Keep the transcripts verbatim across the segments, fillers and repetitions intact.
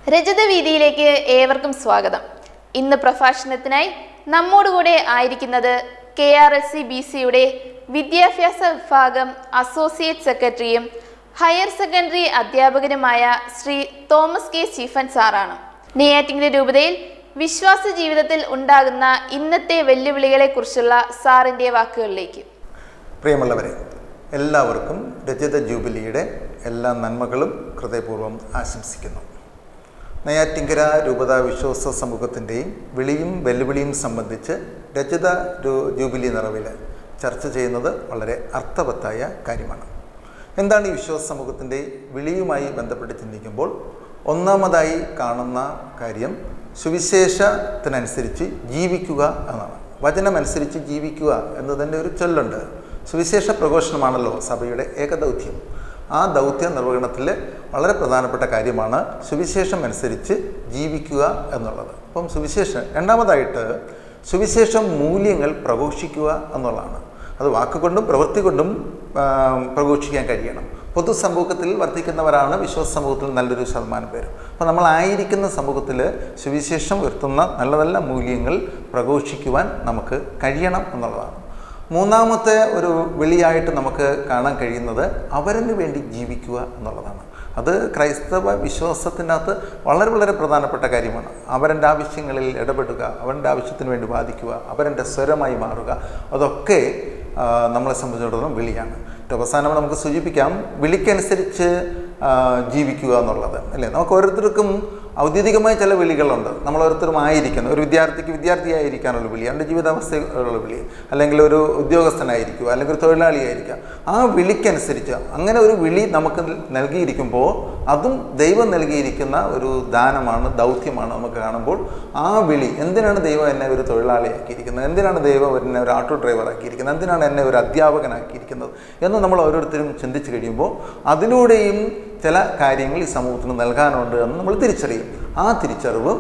രജതവീതിയിലേക്ക് ഏവർക്കും സ്വാഗതം. ഇന്ന് പ്രഭാഷണത്തിനായി നമ്മോടുകൂടെ ആയിരിക്കുന്നത് K R S C B സിയുടെ വിദ്യാഭ്യാസ വിഭാഗം അസോസിയേറ്റ് സെക്രട്ടറിയും ഹയർ സെക്കൻഡറി അധ്യാപകനുമായ ശ്രീ തോമസ് കെ സ്റ്റീഫൻ സാറാണ്. നെയ്യാറ്റിൻകര രൂപതയിൽ വിശ്വാസ ജീവിതത്തിൽ ഉണ്ടാകുന്ന ഇന്നത്തെ വെല്ലുവിളികളെ കുറിച്ചുള്ള സാറിൻ്റെ വാക്കുകളിലേക്ക്. പ്രിയമുള്ളവരെ, എല്ലാവർക്കും രജത ജൂബിലിയുടെ എല്ലാ നന്മകളും ഹൃദയപൂർവ്വം ആശംസിക്കുന്നു. നെയ്യാറ്റിൻകര രൂപതാ വിശ്വാസ സമൂഹത്തിൻ്റെയും വിളിയും വെല്ലുവിളിയും സംബന്ധിച്ച് രജത ജൂബിലി നിറവിൽ ചർച്ച ചെയ്യുന്നത് വളരെ അർത്ഥവത്തായ കാര്യമാണ്. എന്താണ് ഈ വിശ്വാസ സമൂഹത്തിൻ്റെ വിളിയുമായി ബന്ധപ്പെട്ട് ചിന്തിക്കുമ്പോൾ ഒന്നാമതായി കാണുന്ന കാര്യം സുവിശേഷത്തിനനുസരിച്ച് ജീവിക്കുക എന്നാണ്. വചനമനുസരിച്ച് ജീവിക്കുക എന്നതിൻ്റെ ഒരു ചൊല്ലുണ്ട്. സുവിശേഷ പ്രഘോഷണമാണല്ലോ സഭയുടെ ഏകദൗത്യം. ആ ദൗത്യ നിർവഹണത്തിൽ വളരെ പ്രധാനപ്പെട്ട കാര്യമാണ് സുവിശേഷം അനുസരിച്ച് ജീവിക്കുക എന്നുള്ളത്. അപ്പം സുവിശേഷം രണ്ടാമതായിട്ട് സുവിശേഷം മൂല്യങ്ങൾ പ്രഘോഷിക്കുക എന്നുള്ളതാണ്. അത് വാക്കുകൊണ്ടും പ്രവൃത്തി കൊണ്ടും പ്രഘോഷിക്കാൻ കഴിയണം. പൊതുസമൂഹത്തിൽ വർദ്ധിക്കുന്നവരാണ് വിശ്വാസ സമൂഹത്തിൽ നല്ലൊരു ശതമാനം പേര്. അപ്പോൾ നമ്മളായിരിക്കുന്ന സമൂഹത്തിൽ സുവിശേഷം ഉയർത്തുന്ന നല്ല നല്ല മൂല്യങ്ങൾ പ്രഘോഷിക്കുവാൻ നമുക്ക് കഴിയണം എന്നുള്ളതാണ്. മൂന്നാമത്തെ ഒരു വിളിയായിട്ട് നമുക്ക് കാണാൻ കഴിയുന്നത് അവരന് വേണ്ടി ജീവിക്കുക എന്നുള്ളതാണ്. അത് ക്രൈസ്തവ വിശ്വാസത്തിനകത്ത് വളരെ വളരെ പ്രധാനപ്പെട്ട കാര്യമാണ്. അവരുടെ ആവശ്യങ്ങളിൽ ഇടപെടുക, അവരുടെ ആവശ്യത്തിന് വേണ്ടി വാദിക്കുക, അവരുടെ സ്വരമായി മാറുക, അതൊക്കെ നമ്മളെ സംബന്ധിച്ചിടത്തോളം വിളിയാണ്. അവസാനം നമുക്ക് സൂചിപ്പിക്കാം വിളിക്കനുസരിച്ച് ജീവിക്കുക എന്നുള്ളത് അല്ലേ. നമുക്ക് ഓരോരുത്തർക്കും ഔദ്യോഗികമായ ചില വിളികളുണ്ട്. നമ്മൾ ഓരോരുത്തരും ആയിരിക്കുന്നത് ഒരു വിദ്യാർത്ഥിക്ക് വിദ്യാർത്ഥിയായിരിക്കാനുള്ള വിളി, അവൻ്റെ ജീവിതാവസ്ഥയുള്ള വിളി, അല്ലെങ്കിൽ ഒരു ഉദ്യോഗസ്ഥനായിരിക്കുക, അല്ലെങ്കിൽ ഒരു തൊഴിലാളിയായിരിക്കുക. ആ വിളിക്കനുസരിച്ച് അങ്ങനെ ഒരു വിളി നമുക്ക് നൽകിയിരിക്കുമ്പോൾ അതും ദൈവം നൽകിയിരിക്കുന്ന ഒരു ദാനമാണ്, ദൗത്യമാണ്. നമുക്ക് കാണുമ്പോൾ ആ വിളി, എന്തിനാണ് ദൈവം എന്നെ ഒരു തൊഴിലാളിയാക്കിയിരിക്കുന്നത്, എന്തിനാണ് ദൈവം എന്നെ ഒരു ഓട്ടോ ഡ്രൈവറാക്കിയിരിക്കുന്നത്, എന്തിനാണ് എന്നെ ഒരു അധ്യാപകനാക്കിയിരിക്കുന്നത് എന്ന് നമ്മൾ ഓരോരുത്തരും ചിന്തിച്ച് കഴിയുമ്പോൾ അതിലൂടെയും ചില കാര്യങ്ങൾ ഈ സമൂഹത്തിന് നൽകാനുണ്ട് എന്ന് നമ്മൾ തിരിച്ചറിയും. ആ തിരിച്ചറിവും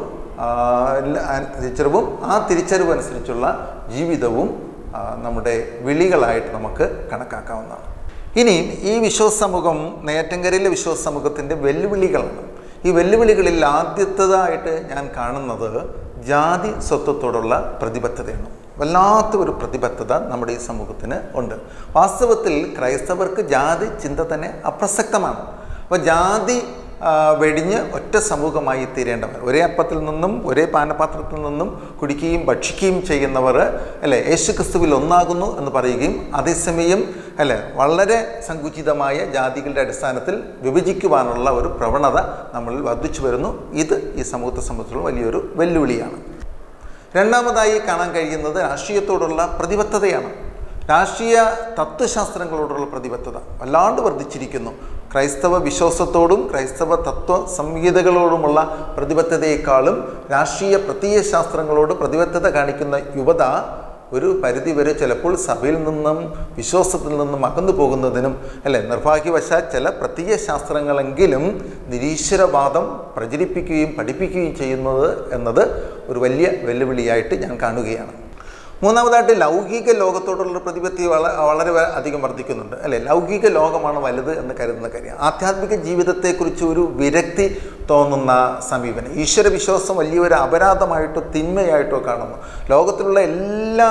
തിരിച്ചറിവും ആ തിരിച്ചറിവ് അനുസരിച്ചുള്ള ജീവിതവും നമ്മുടെ വിളികളായിട്ട് നമുക്ക് കണക്കാക്കാവുന്നതാണ്. ഇനിയും ഈ വിശ്വാസ സമൂഹം, നെയ്യാറ്റിൻകരയിലെ വിശ്വാസ സമൂഹത്തിൻ്റെ വെല്ലുവിളികളാണ്. ഈ വെല്ലുവിളികളിൽ ആദ്യത്തേതായിട്ട് ഞാൻ കാണുന്നത് ജാതി സ്വത്വത്തോടുള്ള പ്രതിബദ്ധതയാണ്. വല്ലാത്ത ഒരു പ്രതിബദ്ധത നമ്മുടെ ഈ സമൂഹത്തിന് ഉണ്ട്. വാസ്തവത്തിൽ ക്രൈസ്തവർക്ക് ജാതി ചിന്ത തന്നെ അപ്രസക്തമാണ്. അപ്പോൾ ജാതി വെടിഞ്ഞ് ഒറ്റ സമൂഹമായി തീരേണ്ടവർ, ഒരേ അപ്പത്തിൽ നിന്നും ഒരേ പാനപാത്രത്തിൽ നിന്നും കുടിക്കുകയും ഭക്ഷിക്കുകയും ചെയ്യുന്നവർ അല്ലേ യേശു ക്രിസ്തുവിൽ ഒന്നാകുന്നു എന്ന് പറയുകയും അതേസമയം അല്ലേ വളരെ സങ്കുചിതമായ ജാതികളുടെ അടിസ്ഥാനത്തിൽ വിഭജിക്കുവാനുള്ള ഒരു പ്രവണത നമ്മളിൽ വർദ്ധിച്ചു വരുന്നു. ഇത് ഈ സമൂഹത്തെ സംബന്ധിച്ചുള്ള വലിയൊരു വെല്ലുവിളിയാണ്. രണ്ടാമതായി കാണാൻ കഴിയുന്നത് രാഷ്ട്രീയത്തോടുള്ള പ്രതിബദ്ധതയാണ്. രാഷ്ട്രീയ തത്വശാസ്ത്രങ്ങളോടുള്ള പ്രതിബദ്ധത വല്ലാണ്ട് വർദ്ധിച്ചിരിക്കുന്നു. ക്രൈസ്തവ വിശ്വാസത്തോടും ക്രൈസ്തവ തത്വ സംഹിതകളോടുമുള്ള പ്രതിബദ്ധതയേക്കാളും രാഷ്ട്രീയ പ്രത്യയശാസ്ത്രങ്ങളോട് പ്രതിബദ്ധത കാണിക്കുന്ന യുവത ഒരു പരിധിവരെ ചിലപ്പോൾ സഭയിൽ നിന്നും വിശ്വാസത്തിൽ നിന്നും അകന്നു പോകുന്നതിനും അല്ലെ നിർഭാഗ്യവശാൽ ചില പ്രത്യയശാസ്ത്രങ്ങളെങ്കിലും നിരീശ്വരവാദം പ്രചരിപ്പിക്കുകയും പഠിപ്പിക്കുകയും ചെയ്യുന്നത് എന്നത് ഒരു വലിയ വെല്ലുവിളിയായിട്ട് ഞാൻ കാണുകയാണ്. മൂന്നാമതായിട്ട് ലൗകിക ലോകത്തോടുള്ള പ്രതിപത്തി വള വളരെ അധികം വർദ്ധിക്കുന്നുണ്ട് അല്ലേ. ലൗകിക ലോകമാണ് വലുത് എന്ന് കരുതുന്ന കാര്യം. ആധ്യാത്മിക ജീവിതത്തെക്കുറിച്ച് ഒരു വിരക്തി തോന്നുന്ന സമീപനം, ഈശ്വര വിശ്വാസം വലിയൊരു അപരാധമായിട്ടോ തിന്മയായിട്ടോ കാണുന്നു. ലോകത്തിലുള്ള എല്ലാ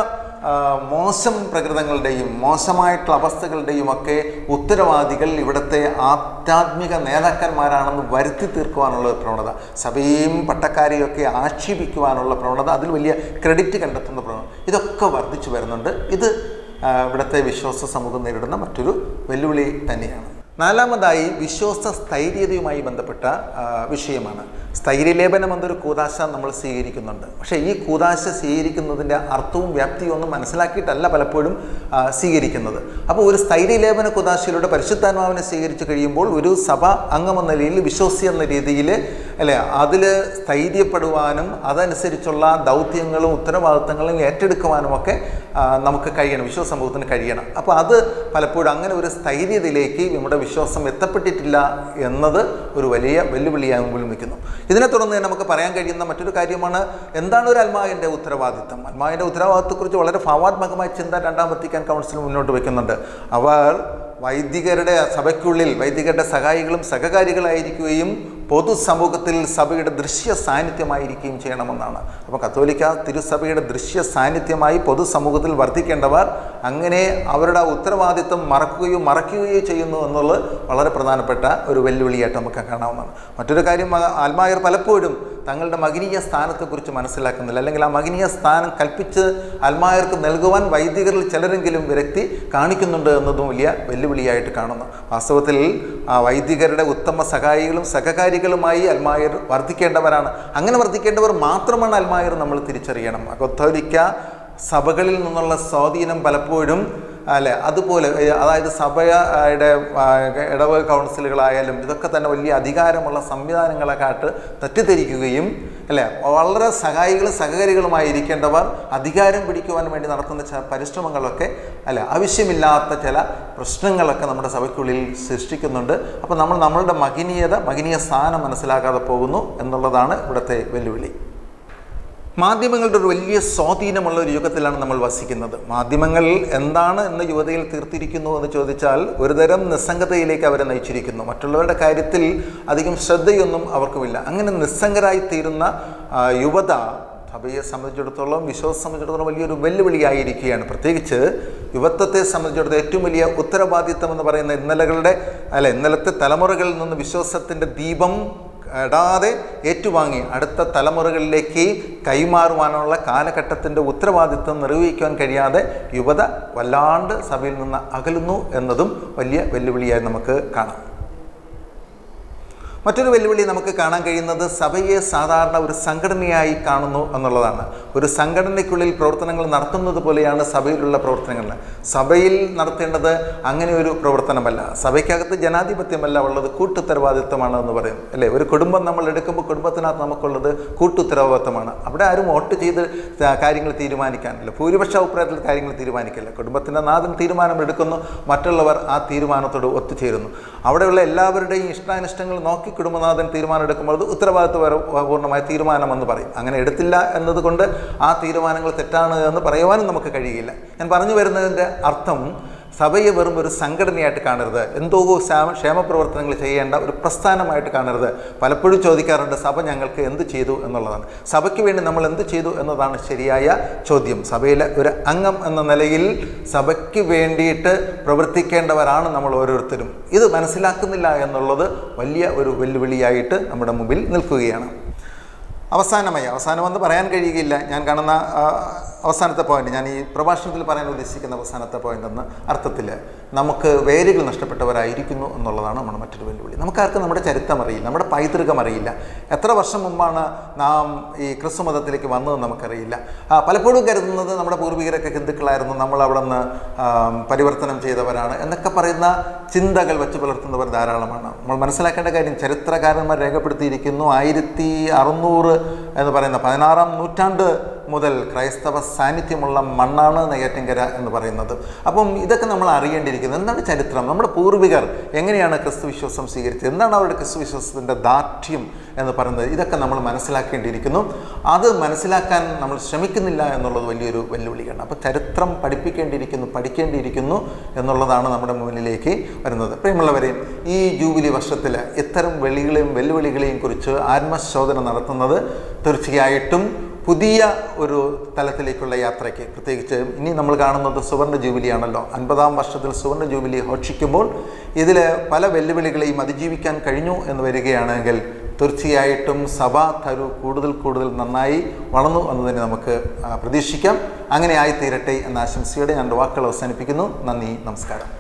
മോശം പ്രകൃതങ്ങളുടെയും മോശമായിട്ടുള്ള അവസ്ഥകളുടെയും ഒക്കെ ഉത്തരവാദികൾ ഇവിടുത്തെ ആധ്യാത്മിക നേതാക്കന്മാരാണെന്ന് വരുത്തി തീർക്കുവാനുള്ള പ്രവണത, സഭയും പട്ടക്കാരെയൊക്കെ ആക്ഷേപിക്കുവാനുള്ള പ്രവണത, അതിൽ വലിയ ക്രെഡിറ്റ് കണ്ടെത്തുന്ന പ്രവണത, ഇതൊക്കെ വർദ്ധിച്ചു വരുന്നുണ്ട്. ഇത് ഇവിടുത്തെ വിശ്വാസ സമൂഹം നേരിടുന്ന മറ്റൊരു വെല്ലുവിളി തന്നെയാണ്. നാലാമതായി വിശ്വാസ സ്ഥൈര്യതയുമായി ബന്ധപ്പെട്ട വിഷയമാണ്. സ്ഥൈര്യലേപനം എന്നൊരു കൂദാശ നമ്മൾ സ്വീകരിക്കുന്നുണ്ട്. പക്ഷേ ഈ കൂദാശ സ്വീകരിക്കുന്നതിൻ്റെ അർത്ഥവും വ്യാപ്തിയും ഒന്നും മനസ്സിലാക്കിയിട്ടല്ല പലപ്പോഴും സ്വീകരിക്കുന്നത്. അപ്പോൾ ഒരു സ്ഥൈര്യലേപന കൂദാശയിലൂടെ പരിശുദ്ധാത്മാവിനെ സ്വീകരിച്ച് കഴിയുമ്പോൾ ഒരു സഭ അംഗമെന്ന നിലയിൽ, വിശ്വാസി എന്ന രീതിയിൽ അല്ലേ അതിൽ സ്ഥൈര്യപ്പെടുവാനും അതനുസരിച്ചുള്ള ദൗത്യങ്ങളും ഉത്തരവാദിത്തങ്ങളും ഏറ്റെടുക്കുവാനുമൊക്കെ നമുക്ക് കഴിയണം, വിശ്വാസ സമൂഹത്തിന് കഴിയണം. അപ്പോൾ അത് പലപ്പോഴും അങ്ങനെ ഒരു സ്ഥൈര്യതയിലേക്ക് നമ്മുടെ വിശ്വാസം എത്തപ്പെട്ടിട്ടില്ല എന്നത് ഒരു വലിയ വെല്ലുവിളിയായി മുമ്പിൽ നിൽക്കുന്നു. ഇതിനെ തുടർന്ന് നമുക്ക് പറയാൻ കഴിയുന്ന മറ്റൊരു കാര്യമാണ് എന്താണ് ഒരു അൽമായൻ്റെ ഉത്തരവാദിത്തം. അൽമായൻ്റെ ഉത്തരവാദിത്തത്തെക്കുറിച്ച് വളരെ ഭാവാത്മകമായ ചിന്ത രണ്ടാം വത്തിക്കാൻ കൗൺസിൽ മുന്നോട്ട് വയ്ക്കുന്നുണ്ട്. അവർ വൈദികരുടെ സഭയ്ക്കുള്ളിൽ വൈദികരുടെ സഹായികളും സഹകാരികളായിരിക്കുകയും പൊതുസമൂഹത്തിൽ സഭയുടെ ദൃശ്യ സാന്നിധ്യമായിരിക്കുകയും ചെയ്യണമെന്നാണ്. അപ്പോൾ കത്തോലിക്ക തിരുസഭയുടെ ദൃശ്യ സാന്നിധ്യമായി പൊതുസമൂഹത്തിൽ വർദ്ധിക്കേണ്ടവർ അങ്ങനെ അവരുടെ ഉത്തരവാദിത്വം മറക്കുകയോ മറയ്ക്കുകയോ ചെയ്യുന്നു എന്നുള്ളത് വളരെ പ്രധാനപ്പെട്ട ഒരു വെല്ലുവിളിയായിട്ട് നമുക്ക് കാണാവുന്നതാണ്. മറ്റൊരു കാര്യം, ആൽമായർ പലപ്പോഴും തങ്ങളുടെ മകനീയ സ്ഥാനത്തെക്കുറിച്ച് മനസ്സിലാക്കുന്നില്ല, അല്ലെങ്കിൽ ആ മകനീയ സ്ഥാനം കൽപ്പിച്ച് ആൽമായർക്ക് നൽകുവാൻ വൈദികരിൽ ചിലരെങ്കിലും വിരക്തി കാണിക്കുന്നുണ്ട് എന്നതും വലിയ വെല്ലുവിളിയായിട്ട് കാണുന്നു. വാസ്തവത്തിൽ ആ വൈദികരുടെ ഉത്തമ സഹായികളും സഹകാരികളുമായി ആൽമായർ വർദ്ധിക്കേണ്ടവരാണ്. അങ്ങനെ വർദ്ധിക്കേണ്ടവർ മാത്രമാണ് ആൽമായർ നമ്മൾ തിരിച്ചറിയണം. കത്തോലിക്ക സഭകളിൽ നിന്നുള്ള സ്വാധീനം പലപ്പോഴും അല്ലേ അതുപോലെ, അതായത് സഭയുടെ ഇടവക കൗൺസിലുകളായാലും ഇതൊക്കെ തന്നെ വലിയ അധികാരമുള്ള സംവിധാനങ്ങളെക്കാട്ട് തെറ്റിദ്ധരിക്കുകയും അല്ലേ വളരെ സഹായികളും സഹകാരികളുമായിരിക്കേണ്ടവർ അധികാരം പിടിക്കുവാൻ വേണ്ടി നടത്തുന്ന ചില പരിശ്രമങ്ങളൊക്കെ അല്ല ആവശ്യമില്ലാത്ത ചില പ്രശ്നങ്ങളൊക്കെ നമ്മുടെ സഭയ്ക്കുള്ളിൽ സൃഷ്ടിക്കുന്നുണ്ട്. അപ്പോൾ നമ്മൾ നമ്മളുടെ മഹനീയത മഹനീയ സ്ഥാനം മനസ്സിലാക്കാതെ പോകുന്നു എന്നുള്ളതാണ് ഇവിടുത്തെ വെല്ലുവിളി. മാധ്യമങ്ങളുടെ ഒരു വലിയ സ്വാധീനമുള്ള ഒരു യുഗത്തിലാണ് നമ്മൾ വസിക്കുന്നത്. മാധ്യമങ്ങൾ എന്താണ് എന്ന് യുവതയിൽ തീർത്തിരിക്കുന്നു എന്ന് ചോദിച്ചാൽ ഒരുതരം നിസ്സംഗതയിലേക്ക് അവരെ നയിച്ചിരിക്കുന്നു. മറ്റുള്ളവരുടെ കാര്യത്തിൽ അധികം ശ്രദ്ധയൊന്നും അവർക്കുമില്ല. അങ്ങനെ നിസ്സംഗരായി തീരുന്ന യുവത സഭയെ സംബന്ധിച്ചിടത്തോളം, വിശ്വാസം സംബന്ധിച്ചിടത്തോളം വലിയൊരു വെല്ലുവിളിയായിരിക്കുകയാണ്. പ്രത്യേകിച്ച് യുവത്വത്തെ സംബന്ധിച്ചിടത്തോളം ഏറ്റവും വലിയ ഉത്തരവാദിത്തം എന്ന് പറയുന്ന ഇന്നലകളുടെ അല്ല ഇന്നലത്തെ തലമുറകളിൽ നിന്ന് വിശ്വാസത്തിൻ്റെ ദീപം ഇടാതെ ഏറ്റുവാങ്ങി അടുത്ത തലമുറകളിലേക്ക് കൈമാറുവാനുള്ള കാലഘട്ടത്തിൻ്റെ ഉത്തരവാദിത്വം നിർവഹിക്കാൻ കഴിയാതെ യുവത വല്ലാണ്ട് സഭയിൽ നിന്ന് അകലുന്നു എന്നതും വലിയ വെല്ലുവിളിയായി നമുക്ക് കാണാം. മറ്റൊരു വെല്ലുവിളി നമുക്ക് കാണാൻ കഴിയുന്നത് സഭയെ സാധാരണ ഒരു സംഘടനയായി കാണുന്നു എന്നുള്ളതാണ്. ഒരു സംഘടനയ്ക്കുള്ളിൽ പ്രവർത്തനങ്ങൾ നടത്തുന്നത് പോലെയാണ് സഭയിലുള്ള പ്രവർത്തനങ്ങൾ. സഭയിൽ നടത്തേണ്ടത് അങ്ങനെ ഒരു പ്രവർത്തനമല്ല. സഭയ്ക്കകത്ത് ജനാധിപത്യമല്ല ഉള്ളത്, കൂട്ടുത്തരവാദിത്വമാണ് എന്ന് പറയും അല്ലേ. ഒരു കുടുംബം നമ്മൾ എടുക്കുമ്പോൾ കുടുംബത്തിനകത്ത് നമുക്കുള്ളത് കൂട്ടുത്തരവാദിത്വമാണ്. അവിടെ ആരും വോട്ട് ചെയ്ത് കാര്യങ്ങൾ തീരുമാനിക്കാനില്ല, ഭൂരിപക്ഷ അഭിപ്രായത്തിൽ കാര്യങ്ങൾ തീരുമാനിക്കില്ല. കുടുംബത്തിൻ്റെ നാഥൻ തീരുമാനം എടുക്കുന്നു, മറ്റുള്ളവർ ആ തീരുമാനത്തോട് ഒത്തുചേരുന്നു. അവിടെയുള്ള എല്ലാവരുടെയും ഇഷ്ടാനിഷ്ടങ്ങൾ നോക്കി കുടുംബനാഥൻ തീരുമാനം എടുക്കുമ്പോൾ അത് ഉത്തരവാദിത്വപൂർണ്ണമായ തീരുമാനമെന്ന് പറയും. അങ്ങനെ എടുത്തില്ല എന്നതുകൊണ്ട് ആ തീരുമാനങ്ങൾ തെറ്റാണ് എന്ന് പറയുവാനും നമുക്ക് കഴിയില്ല. ഞാൻ പറഞ്ഞു വരുന്നതിൻ്റെ അർത്ഥം സഭയെ വെറും ഒരു സംഘടനയായിട്ട് കാണരുത്, എന്തോ ക്ഷേമപ്രവർത്തനങ്ങൾ ചെയ്യേണ്ട ഒരു പ്രസ്ഥാനമായിട്ട് കാണരുത്. പലപ്പോഴും ചോദിക്കാറുണ്ട് സഭ ഞങ്ങൾക്ക് എന്ത് ചെയ്തു എന്നുള്ളതാണ്. സഭയ്ക്ക് വേണ്ടി നമ്മൾ എന്ത് ചെയ്തു എന്നതാണ് ശരിയായ ചോദ്യം. സഭയിലെ ഒരു അംഗം എന്ന നിലയിൽ സഭയ്ക്ക് വേണ്ടിയിട്ട് പ്രവർത്തിക്കേണ്ടവരാണ് നമ്മൾ ഓരോരുത്തരും. ഇത് മനസ്സിലാക്കുന്നില്ല എന്നുള്ളത് വലിയ ഒരു വെല്ലുവിളിയായിട്ട് നമ്മുടെ മുമ്പിൽ നിൽക്കുകയാണ്. അവസാനമായി അവസാനമെന്ന് പറയാൻ കഴിയുകയില്ല, ഞാൻ കാണുന്ന അവസാനത്തെ പോയിന്റ്, ഞാൻ ഈ പ്രഭാഷണത്തിൽ പറയാൻ ഉദ്ദേശിക്കുന്ന അവസാനത്തെ പോയിന്റ് എന്ന അർത്ഥത്തിൽ നമുക്ക് വേരുകൾ നഷ്ടപ്പെട്ടവരായിരിക്കുന്നു എന്നുള്ളതാണ് നമ്മുടെ മറ്റൊരു വെല്ലുവിളി. നമുക്കാർക്കും നമ്മുടെ ചരിത്രം അറിയില്ല, നമ്മുടെ പൈതൃകം അറിയില്ല. എത്ര വർഷം മുമ്പാണ് നാം ഈ ക്രിസ്തു മതത്തിലേക്ക് വന്നതെന്ന് നമുക്കറിയില്ല. പലപ്പോഴും കരുതുന്നത് നമ്മുടെ പൂർവികരൊക്കെ ഹിന്ദുക്കളായിരുന്നു, നമ്മൾ അവിടെ നിന്ന് പരിവർത്തനം ചെയ്തവരാണ് എന്നൊക്കെ പറയുന്ന ചിന്തകൾ വെച്ച് പുലർത്തുന്നവർ ധാരാളമാണ്. നമ്മൾ മനസ്സിലാക്കേണ്ട കാര്യം, ചരിത്രകാരന്മാർ രേഖപ്പെടുത്തിയിരിക്കുന്നു ആയിരത്തി അറുന്നൂറ് എന്ന് പറയുന്ന പതിനാറാം നൂറ്റാണ്ട് മുതൽ ക്രൈസ്തവ സാന്നിധ്യമുള്ള മണ്ണാണ് നെയ്യാറ്റിൻകര എന്ന് പറയുന്നത്. അപ്പം ഇതൊക്കെ നമ്മൾ അറിയേണ്ടിയിരിക്കുന്നത്. എന്താണ് ചരിത്രം, നമ്മുടെ പൂർവികർ എങ്ങനെയാണ് ക്രിസ്തു വിശ്വാസം സ്വീകരിച്ചത്, എന്താണ് അവരുടെ ക്രിസ്തു വിശ്വാസത്തിൻ്റെ ദാർഢ്യം എന്ന് പറയുന്നത്, ഇതൊക്കെ നമ്മൾ മനസ്സിലാക്കേണ്ടിയിരിക്കുന്നു. അത് മനസ്സിലാക്കാൻ നമ്മൾ ശ്രമിക്കുന്നില്ല എന്നുള്ളത് വലിയൊരു വെല്ലുവിളിയാണ്. അപ്പോൾ ചരിത്രം പഠിപ്പിക്കേണ്ടിയിരിക്കുന്നു, പഠിക്കേണ്ടിയിരിക്കുന്നു എന്നുള്ളതാണ് നമ്മുടെ മുന്നിലേക്ക് വരുന്നത്. പ്രിയമുള്ളവരെ, ഈ ജൂബിലി വർഷത്തിൽ ഇത്തരം വെളികളെയും വെല്ലുവിളികളെയും കുറിച്ച് ആത്മശോധന നടത്തുന്നത് തീർച്ചയായിട്ടും പുതിയ ഒരു തലത്തിലേക്കുള്ള യാത്രയ്ക്ക്, പ്രത്യേകിച്ച് ഇനി നമ്മൾ കാണുന്നത് സുവർണ്ണ ജൂബിലിയാണല്ലോ. അൻപതാം വർഷത്തിൽ സുവർണ്ണ ജൂബിലി ആഘോഷിക്കുമ്പോൾ ഇതിൽ പല വെല്ലുവിളികളെയും അതിജീവിക്കാൻ കഴിഞ്ഞു എന്ന് വരികയാണെങ്കിൽ തീർച്ചയായിട്ടും സഭ തരു കൂടുതൽ കൂടുതൽ നന്നായി വളർന്നു എന്നതിന് നമുക്ക് പ്രതീക്ഷിക്കാം. അങ്ങനെ ആയിത്തീരട്ടെ എന്ന ആശംസയോടെ ഞാൻ വാക്കുകൾ അവസാനിപ്പിക്കുന്നു. നന്ദി, നമസ്കാരം.